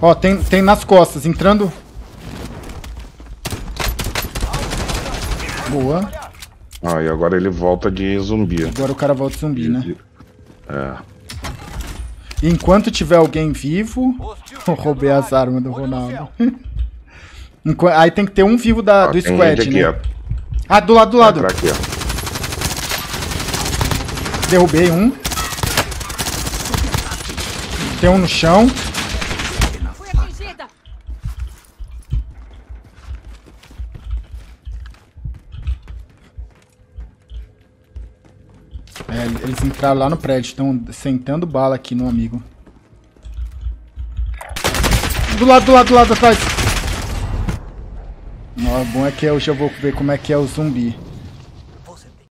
Ó, tem nas costas, entrando. Boa. Ah, e agora ele volta de zumbi. Agora o cara volta zumbi, né? É. Enquanto tiver alguém vivo... Eu roubei as armas do Ronaldo. Aí tem que ter um vivo do squad, aqui, né? ó. Ah, do lado, do lado. Vai aqui, ó. Derrubei um. Tem um no chão. Fui atingida. É, eles entraram lá no prédio. Estão sentando bala aqui no amigo. Do lado, atrás. Ó, o bom é que eu já vou ver como é que é o zumbi.